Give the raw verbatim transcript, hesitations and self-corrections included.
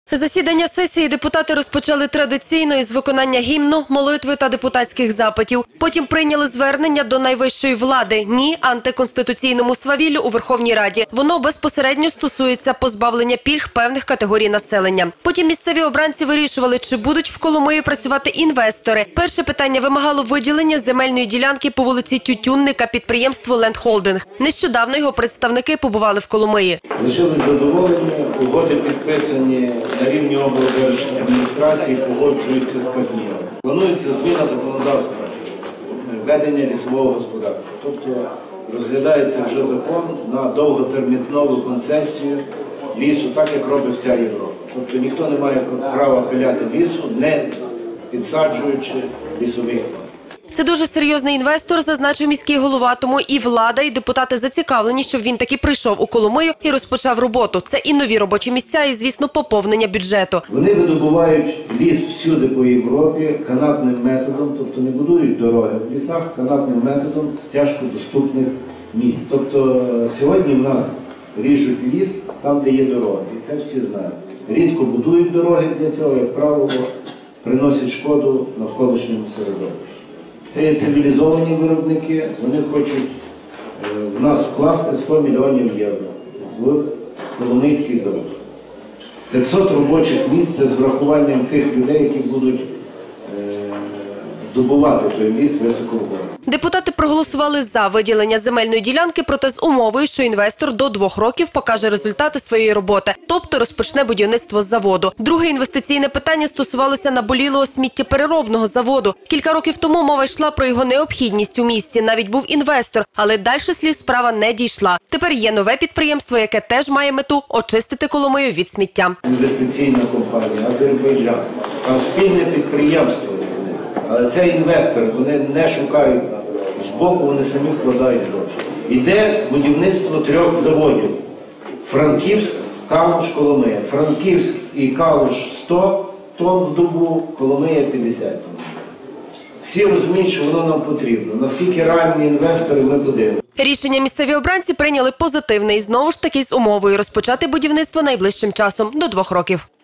Засідання сесії депутати розпочали традиційно із виконання гімну, молитви та депутатських запитів. Потім прийняли звернення до найвищої влади – ні антиконституційному свавіллю у Верховній Раді. Воно безпосередньо стосується позбавлення пільг певних категорій населення. Потім місцеві обранці вирішували, чи будуть в Коломиї працювати інвестори. Перше питання вимагало виділення земельної ділянки по вулиці Тютюнника підприємству «Лендхолдинг». Нещодавно його представники побували в Коломиї. Лишились задоволені, угоди підписані на рівні облдержадміністрації, погоджуються з Кабміном. Планується зміна законодавства, ведення лісового господарства. Тобто розглядається вже закон на довготермінову концесію лісу, так як робить вся Європа. Тобто ніхто не має права пиляти лісу, не підсаджуючи лісовий фонд. Це дуже серйозний інвестор, зазначив міський голова, тому і влада, і депутати зацікавлені, щоб він таки прийшов у Коломию і розпочав роботу. Це і нові робочі місця, і, звісно, поповнення бюджету. Вони видобувають ліс всюди по Європі канатним методом, тобто не будують дороги в лісах, канатним методом з тяжко доступних місць. Тобто сьогодні в нас ріжуть ліс там, де є дороги, і це всі знають. Рідко будують дороги для цього, як правило, приносять шкоду навколишньому середовищу. Це є цивілізовані виробники, вони хочуть в нас вкласти сто мільйонів євро в Коломийський завод. п'ятсот робочих місць – це з врахуванням тих людей, які будуть добувати той ліс високовольтний. Депутати проголосували за виділення земельної ділянки, проте з умовою, що інвестор до двох років покаже результати своєї роботи, тобто розпочне будівництво заводу. Друге інвестиційне питання стосувалося наболілого сміттєпереробного заводу. Кілька років тому мова йшла про його необхідність у місті, навіть був інвестор, але далі слів справа не дійшла. Тепер є нове підприємство, яке теж має мету очистити Коломию від сміття. Інвестиційна компанія «Азербайджан», там спільне підприємство. Але цей інвестор, вони не шукають збоку, вони самі вкладають гроші. Іде будівництво трьох заводів. Франківськ, Калуш, Коломия. Франківськ і Калуш сто тонн в добу, Коломия п'ятдесят тонн. Всі розуміють, що воно нам потрібно. Наскільки реальні інвестори, ми подивимося. Рішення місцеві обранці прийняли позитивне і знову ж таки з умовою розпочати будівництво найближчим часом – до двох років.